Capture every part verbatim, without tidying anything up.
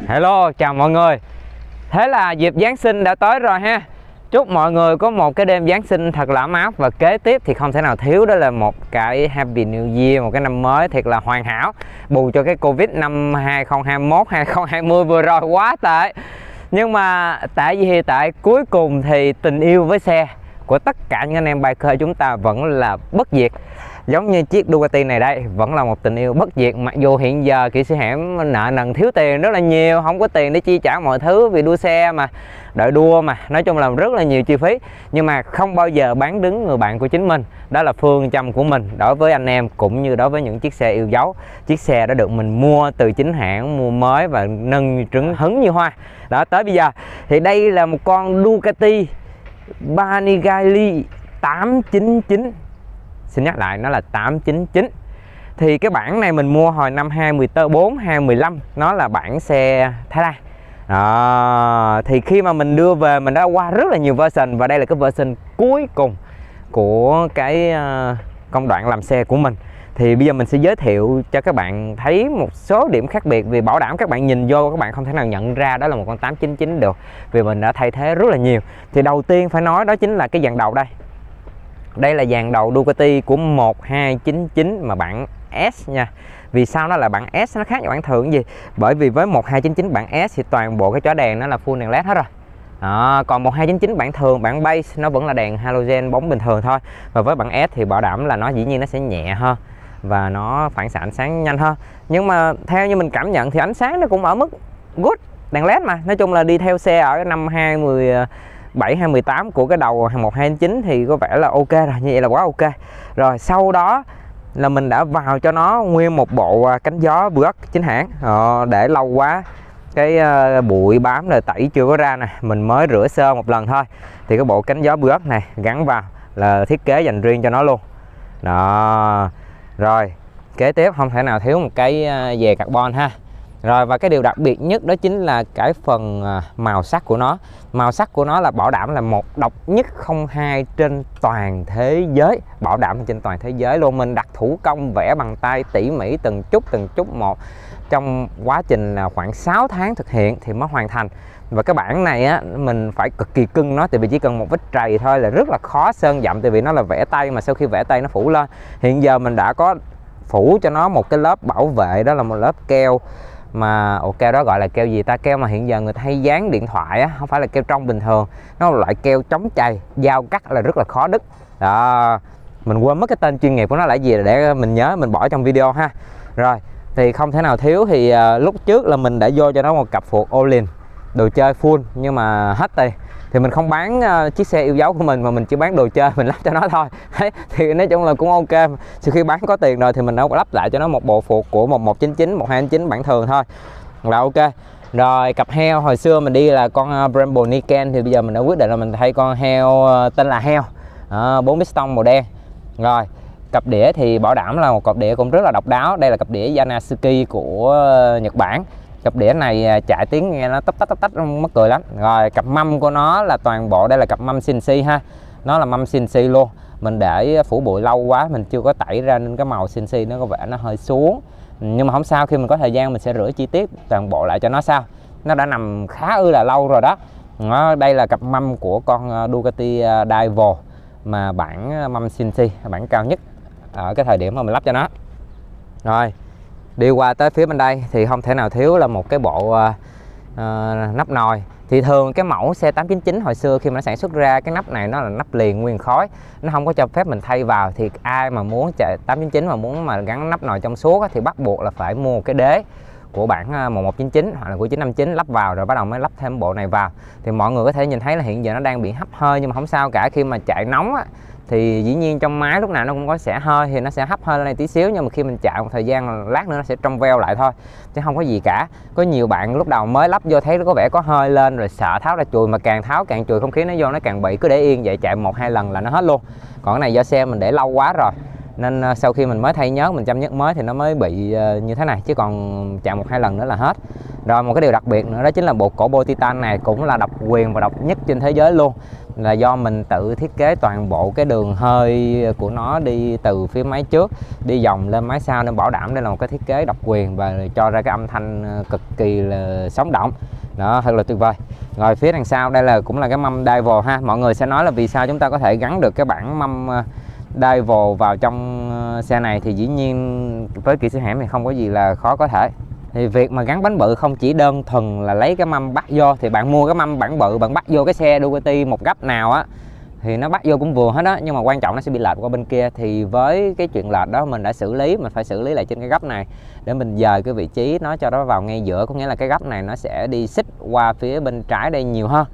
Hello, chào mọi người. Thế là dịp Giáng sinh đã tới rồi ha. Chúc mọi người có một cái đêm Giáng sinh thật là ấm áp. Và kế tiếp thì không thể nào thiếu đó là một cái Happy New Year, một cái năm mới thiệt là hoàn hảo, bù cho cái Covid năm hai không hai mốt hai không hai không vừa rồi quá tệ. Nhưng mà tại vì tại cuối cùng thì tình yêu với xe của tất cả những anh em biker chúng ta vẫn là bất diệt. Giống như chiếc Ducati này đây, vẫn là một tình yêu bất diệt. Mặc dù hiện giờ kỹ sư hẻm nợ nần thiếu tiền rất là nhiều, không có tiền để chi trả mọi thứ vì đua xe mà, đợi đua mà, nói chung là rất là nhiều chi phí. Nhưng mà không bao giờ bán đứng người bạn của chính mình. Đó là phương châm của mình đối với anh em cũng như đối với những chiếc xe yêu dấu. Chiếc xe đã được mình mua từ chính hãng, mua mới và nâng như trứng, hứng như hoa. Đó, tới bây giờ thì đây là một con Ducati Panigale tám chín chín. Xin nhắc lại, nó là tám chín chín. Thì cái bản này mình mua hồi năm hai không một bốn hai không một lăm, nó là bản xe Thái Lan. Đó, thì khi mà mình đưa về mình đã qua rất là nhiều version và đây là cái version cuối cùng của cái uh, công đoạn làm xe của mình. Thì bây giờ mình sẽ giới thiệu cho các bạn thấy một số điểm khác biệt, vì bảo đảm các bạn nhìn vô các bạn không thể nào nhận ra đó là một con tám chín chín được, vì mình đã thay thế rất là nhiều. Thì đầu tiên phải nói đó chính là cái dàn đầu đây. Đây là dàn đầu Ducati của một hai chín chín mà bản S nha. Vì sao nó là bản S nó khác với bản thường gì? Bởi vì với một hai chín chín bản S thì toàn bộ cái chói đèn nó là full đèn led hết rồi. Đó, còn một hai chín chín bản thường, bản base nó vẫn là đèn halogen bóng bình thường thôi. Và với bản S thì bảo đảm là nó dĩ nhiên nó sẽ nhẹ hơn và nó phản xạ ánh sáng nhanh hơn. Nhưng mà theo như mình cảm nhận thì ánh sáng nó cũng ở mức good, đèn led mà. Nói chung là đi theo xe ở năm hai không một bảy hai một tám của cái đầu một hai chín thì có vẻ là ok rồi, như vậy là quá ok. Rồi sau đó là mình đã vào cho nó nguyên một bộ cánh gió bước chính hãng. Ờ, để lâu quá cái uh, bụi bám rồi tẩy chưa có ra nè, mình mới rửa sơ một lần thôi. Thì cái bộ cánh gió bước này gắn vào là thiết kế dành riêng cho nó luôn. Đó. Rồi kế tiếp không thể nào thiếu một cái uh, dè carbon ha. Rồi và cái điều đặc biệt nhất đó chính là cái phần màu sắc của nó. Màu sắc của nó là bảo đảm là một độc nhất không hai trên toàn thế giới. Bảo đảm trên toàn thế giới luôn. Mình đặt thủ công vẽ bằng tay tỉ mỉ từng chút từng chút một. Trong quá trình là khoảng sáu tháng thực hiện thì mới hoàn thành. Và cái bản này á, mình phải cực kỳ cưng nó, tại vì chỉ cần một vết trầy thôi là rất là khó sơn dặm, tại vì nó là vẽ tay mà sau khi vẽ tay nó phủ lên. Hiện giờ mình đã có phủ cho nó một cái lớp bảo vệ, đó là một lớp keo mà ok, đó gọi là keo gì ta? Keo mà hiện giờ người ta hay dán điện thoại á, không phải là keo trong bình thường, nó là loại keo chống chày, dao cắt là rất là khó đứt. Đó, mình quên mất cái tên chuyên nghiệp của nó là gì, để mình nhớ mình bỏ trong video ha. Rồi thì không thể nào thiếu thì uh, lúc trước là mình đã vô cho nó một cặp phuộc Olin đồ chơi full, nhưng mà hết tiền thì mình không bán uh, chiếc xe yêu dấu của mình mà mình chỉ bán đồ chơi, mình lắp cho nó thôi. Đấy, thì nói chung là cũng ok. Sau khi bán có tiền rồi thì mình đã lắp lại cho nó một bộ phuộc của một một chín chín, một hai chín bản thường thôi là ok. Rồi cặp heo hồi xưa mình đi là con uh, Brembo Niken, thì bây giờ mình đã quyết định là mình thay con heo uh, tên là heo bốn uh, piston màu đen. Rồi cặp đĩa thì bảo đảm là một cặp đĩa cũng rất là độc đáo. Đây là cặp đĩa Yanasuki của uh, Nhật Bản. Cặp đĩa này chạy tiếng nghe nó tấp tách tấp tách mắc cười lắm. Rồi cặp mâm của nó là toàn bộ, đây là cặp mâm Shinsi ha. Nó là mâm Shinsi luôn. Mình để phủ bụi lâu quá mình chưa có tẩy ra nên cái màu Shinsi nó có vẻ nó hơi xuống. Nhưng mà không sao, khi mình có thời gian mình sẽ rửa chi tiết toàn bộ lại cho nó sao. Nó đã nằm khá ư là lâu rồi đó. Đó, đây là cặp mâm của con Ducati Divo mà bản mâm Shinsi, bản cao nhất ở cái thời điểm mà mình lắp cho nó. Rồi đi qua tới phía bên đây thì không thể nào thiếu là một cái bộ uh, uh, nắp nồi. Thì thường cái mẫu xe tám chín chín hồi xưa khi mà nó sản xuất ra, cái nắp này nó là nắp liền nguyên khối, nó không có cho phép mình thay vào. Thì ai mà muốn chạy tám chín chín mà muốn mà gắn nắp nồi trong suốt á, thì bắt buộc là phải mua cái đế của bản một một chín chín hoặc là của chín năm chín lắp vào, rồi bắt đầu mới lắp thêm bộ này vào. Thì mọi người có thể nhìn thấy là hiện giờ nó đang bị hấp hơi, nhưng mà không sao cả. Khi mà chạy nóng á, thì dĩ nhiên trong máy lúc nào nó cũng có sẽ hơi, thì nó sẽ hấp hơi lên đây tí xíu, nhưng mà khi mình chạy một thời gian lát nữa nó sẽ trong veo lại thôi, chứ không có gì cả. Có nhiều bạn lúc đầu mới lắp vô thấy nó có vẻ có hơi lên rồi sợ tháo ra chùi, mà càng tháo càng chùi không khí nó vô nó càng bị, cứ để yên vậy chạy một hai lần là nó hết luôn. Còn cái này do xe mình để lâu quá rồi nên sau khi mình mới thay nhớt, mình chăm nhớt mới thì nó mới bị như thế này, chứ còn chạy một hai lần nữa là hết. Rồi một cái điều đặc biệt nữa đó chính là bộ cổ bô titan này cũng là độc quyền và độc nhất trên thế giới luôn. là do mình tự thiết kế toàn bộ cái đường hơi của nó đi từ phía máy trước đi vòng lên máy sau, nên bảo đảm đây là một cái thiết kế độc quyền và cho ra cái âm thanh cực kỳ là sống động. Đó, thật là tuyệt vời. Rồi phía đằng sau đây là cũng là cái mâm dival ha. Mọi người sẽ nói là vì sao chúng ta có thể gắn được cái bảng mâm dival vào trong xe này, thì dĩ nhiên với kỹ sư hãng thì không có gì là khó có thể. Thì việc mà gắn bánh bự không chỉ đơn thuần là lấy cái mâm bắt vô, thì bạn mua cái mâm bản bự bạn bắt vô cái xe Ducati một góc nào á thì nó bắt vô cũng vừa hết đó, nhưng mà quan trọng nó sẽ bị lệch qua bên kia. Thì với cái chuyện lệch đó mình đã xử lý, mình phải xử lý lại trên cái góc này để mình dời cái vị trí nó cho nó vào ngay giữa, có nghĩa là cái góc này nó sẽ đi xích qua phía bên trái đây nhiều hơn.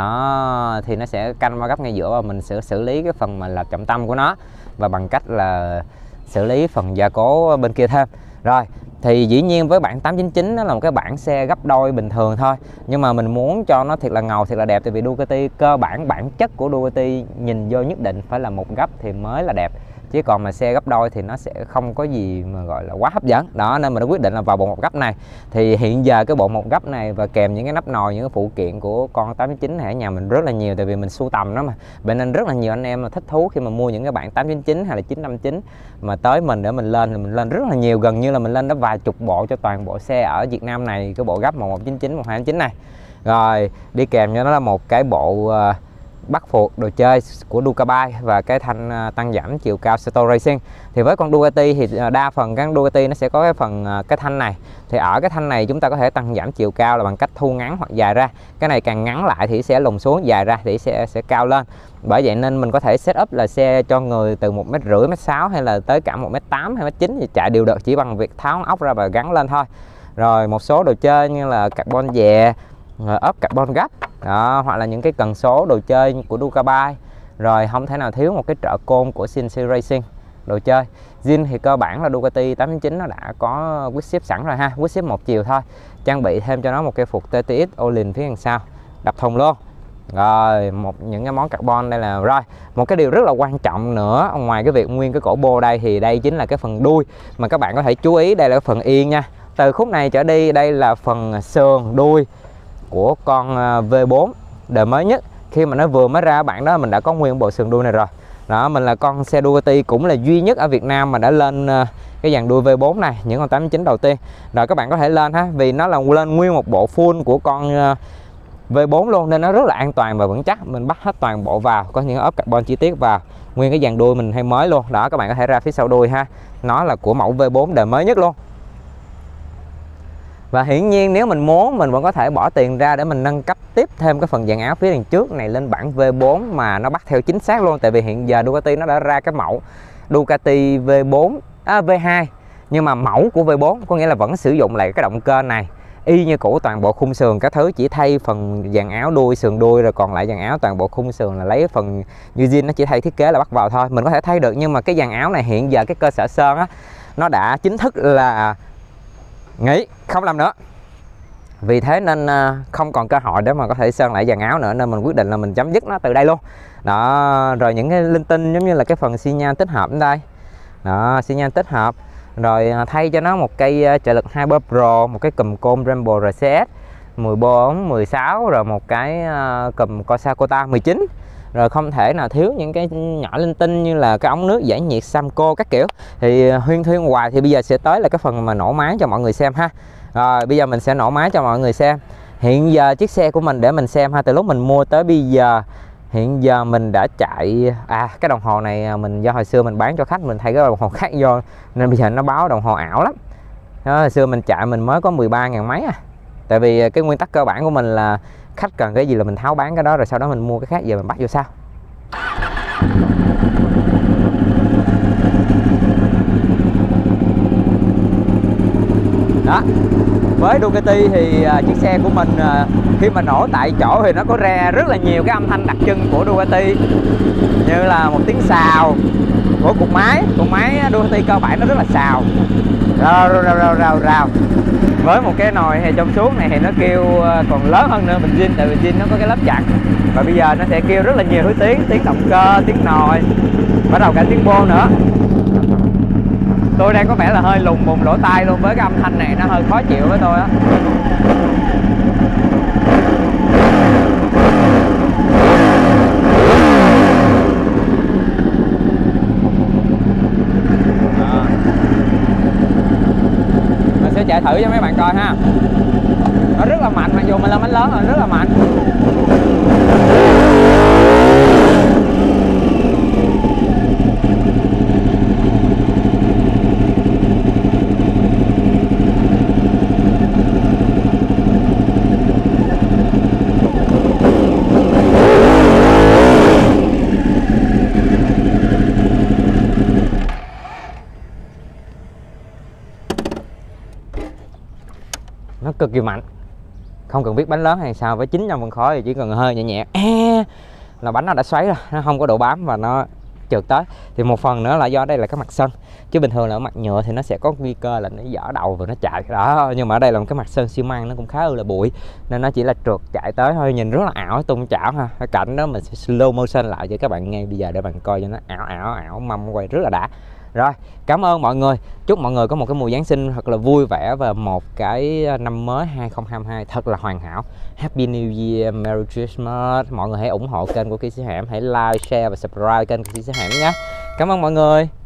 Đó, thì nó sẽ canh qua góc ngay giữa và mình sẽ xử lý cái phần mà là trọng tâm của nó, và bằng cách là xử lý phần gia cố bên kia thêm. Rồi thì dĩ nhiên với bản tám chín chín nó là một cái bản xe gấp đôi bình thường thôi, nhưng mà mình muốn cho nó thiệt là ngầu, thiệt là đẹp. Tại vì Ducati cơ bản bản chất của Ducati nhìn vô nhất định phải là một gấp thì mới là đẹp, chứ còn mà xe gấp đôi thì nó sẽ không có gì mà gọi là quá hấp dẫn. Đó nên mình đã quyết định là vào bộ một gấp này. Thì hiện giờ cái bộ một gấp này và kèm những cái nắp nồi, những cái phụ kiện của con tám chín chín này ở nhà mình rất là nhiều, tại vì mình sưu tầm nó mà, vậy nên rất là nhiều anh em là thích thú khi mà mua những cái bản tám chín chín hay là chín năm chín mà tới mình để mình lên, thì mình lên rất là nhiều, gần như là mình lên đó vài chục bộ cho toàn bộ xe ở Việt Nam này, cái bộ gấp một một chín chín, một hai chín này. Rồi đi kèm cho nó là một cái bộ uh, bắt phuộc đồ chơi của Ducati và cái thanh tăng giảm chiều cao Sato Racing. Thì với con Ducati thì đa phần các Ducati nó sẽ có cái phần cái thanh này, thì ở cái thanh này chúng ta có thể tăng giảm chiều cao là bằng cách thu ngắn hoặc dài ra. Cái này càng ngắn lại thì sẽ lùn xuống, dài ra thì sẽ sẽ cao lên. Bởi vậy nên mình có thể set up là xe cho người từ một mét rưỡi, mét sáu hay là tới cả một mét tám hay mét chín thì chạy đều được, chỉ bằng việc tháo ốc ra và gắn lên thôi. Rồi một số đồ chơi như là carbon dè, ốp carbon gấp đó, hoặc là những cái cần số đồ chơi của Ducati. Rồi không thể nào thiếu một cái trợ côn của Shinji Racing đồ chơi. Zin thì cơ bản là Ducati tám chín nó đã có quick shift sẵn rồi ha, quick shift một chiều thôi, trang bị thêm cho nó một cây phục tê tê ích Olin phía đằng sau đập thùng luôn. Rồi một những cái món carbon đây là rồi một cái điều rất là quan trọng nữa, ngoài cái việc nguyên cái cổ bô đây thì đây chính là cái phần đuôi mà các bạn có thể chú ý. Đây là cái phần yên nha, từ khúc này trở đi đây là phần sườn đuôi của con vê bốn đời mới nhất. Khi mà nó vừa mới ra bạn đó mình đã có nguyên bộ sườn đuôi này rồi. Đó, mình là con xe Ducati cũng là duy nhất ở Việt Nam mà đã lên cái dàn đuôi vê bốn này, những con tám chín đầu tiên. Rồi các bạn có thể lên ha, vì nó là lên nguyên một bộ full của con vê bốn luôn nên nó rất là an toàn và vững chắc. Mình bắt hết toàn bộ vào, có những ốp carbon chi tiết vào, nguyên cái dàn đuôi mình hay mới luôn. Đó, các bạn có thể ra phía sau đuôi ha, nó là của mẫu vê bốn đời mới nhất luôn. Và hiển nhiên nếu mình muốn mình vẫn có thể bỏ tiền ra để mình nâng cấp tiếp thêm cái phần dàn áo phía đằng trước này lên bản vê bốn mà nó bắt theo chính xác luôn. Tại vì hiện giờ Ducati nó đã ra cái mẫu Ducati vê bốn, à, vê hai, nhưng mà mẫu của vê bốn, có nghĩa là vẫn sử dụng lại cái động cơ này y như cũ, toàn bộ khung sườn các thứ, chỉ thay phần dàn áo đuôi, sườn đuôi, rồi còn lại dàn áo toàn bộ khung sườn là lấy phần như zin, nó chỉ thay thiết kế là bắt vào thôi. Mình có thể thay được, nhưng mà cái dàn áo này hiện giờ cái cơ sở sơn á nó đã chính thức là nghỉ không làm nữa, vì thế nên không còn cơ hội để mà có thể sơn lại dàn áo nữa, nên mình quyết định là mình chấm dứt nó từ đây luôn. Đó, rồi những cái linh tinh giống như là cái phần xi nhan tích hợp đến đây đó, xi nhan tích hợp, rồi thay cho nó một cây trợ lực Hyper Pro, một cái cùm côn Brembo rờ xê ét mười bốn, mười sáu, rồi một cái cùm Kosakota mười chín. Rồi không thể nào thiếu những cái nhỏ linh tinh như là cái ống nước giải nhiệt Samco các kiểu. Thì huyên thuyên hoài thì bây giờ sẽ tới là cái phần mà nổ máy cho mọi người xem ha. Rồi bây giờ mình sẽ nổ máy cho mọi người xem. Hiện giờ chiếc xe của mình để mình xem ha, từ lúc mình mua tới bây giờ hiện giờ mình đã chạy, à cái đồng hồ này mình do hồi xưa mình bán cho khách, mình thay cái đồng hồ khác vô nên bây giờ nó báo đồng hồ ảo lắm. Đó, hồi xưa mình chạy mình mới có mười ba ngàn mấy à. Tại vì cái nguyên tắc cơ bản của mình là khách cần cái gì là mình tháo bán cái đó, rồi sau đó mình mua cái khác, giờ mình bắt vô sau. Đó, với Ducati thì uh, chiếc xe của mình uh, khi mà nổ tại chỗ thì nó có ra rất là nhiều cái âm thanh đặc trưng của Ducati, như là một tiếng xào của cục máy. Cục máy Ducati cơ bản nó rất là xào, rào rào rào rào rào. Với một cái nồi hay trong suốt này thì nó kêu còn lớn hơn nữa bình zin, tại vì zin nó có cái lớp chặn, và bây giờ nó sẽ kêu rất là nhiều thứ tiếng, tiếng động cơ, tiếng nồi, bắt đầu cả tiếng bô nữa. Tôi đang có vẻ là hơi lùng bùng lỗ tai luôn, với cái âm thanh này nó hơi khó chịu với tôi á. thử cho mấy bạn coi ha. Nó rất là mạnh, mặc dù mình lên bánh lớn rồi, rất là mạnh. Nó cực kỳ mạnh, không cần biết bánh lớn hay sao với chín trăm phân khối, thì chỉ cần hơi nhẹ nhẹ à, là bánh nó đã xoáy rồi, nó không có độ bám và nó trượt tới. Thì một phần nữa là do đây là cái mặt sân, chứ bình thường là ở mặt nhựa thì nó sẽ có nguy cơ là nó dở đầu và nó chạy đó, nhưng mà ở đây là một cái mặt sơn xi măng, nó cũng khá là bụi nên nó chỉ là trượt chạy tới thôi, nhìn rất là ảo, tung chảo ha. Cái cảnh đó mình sẽ slow motion lại cho các bạn nghe bây giờ để bạn coi cho nó ảo ảo ảo mâm quay rất là đã. Rồi, cảm ơn mọi người. Chúc mọi người có một cái mùa Giáng sinh thật là vui vẻ và một cái năm mới hai không hai hai thật là hoàn hảo. Happy New Year, Merry Christmas. Mọi người hãy ủng hộ kênh của Kỹ Sư Hẻm, hãy like, share và subscribe kênh của Kỹ Sư Hẻm nhé. Cảm ơn mọi người.